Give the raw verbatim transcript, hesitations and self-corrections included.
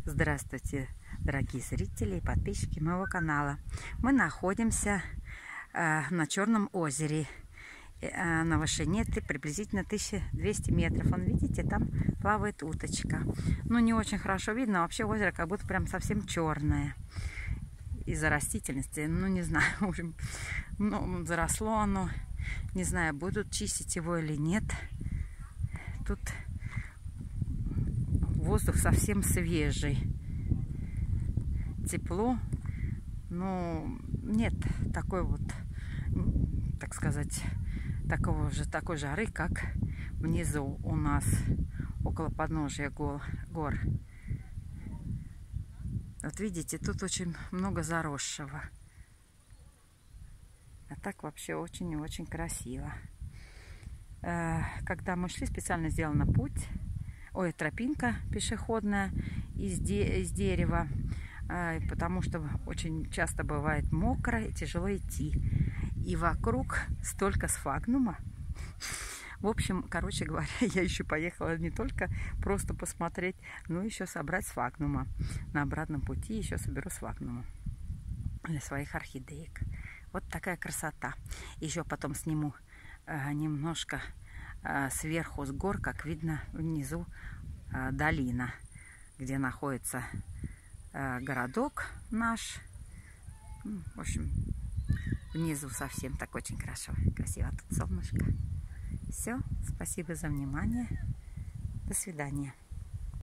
Здравствуйте, дорогие зрители и подписчики моего канала. Мы находимся э, на Черном озере э, на вышине приблизительно тысяча двести метров. Вон, видите, там плавает уточка. Ну, не очень хорошо видно. Вообще озеро как будто прям совсем черное. Из-за растительности, ну, не знаю, в общем, ну, заросло оно. Не знаю, будут чистить его или нет. Тут воздух совсем свежий. Тепло. Ну, нет такой вот, так сказать, такого же, такой жары, как внизу у нас, около подножия гор. Вот видите, тут очень много заросшего. А так вообще очень и очень красиво. Когда мы шли, специально сделана путь, ой, тропинка пешеходная из, де, из дерева, потому что очень часто бывает мокро и тяжело идти. И вокруг столько сфагнума. В общем, короче говоря, я еще поехала не только просто посмотреть, но еще собрать сфагнума. На обратном пути еще соберу сфагнума для своих орхидеек. Вот такая красота. Еще потом сниму э, немножко э, сверху с гор, как видно внизу э, долина, где находится э, городок наш. В общем, внизу совсем так очень хорошо, красиво. Тут солнышко. Все, спасибо за внимание. До свидания.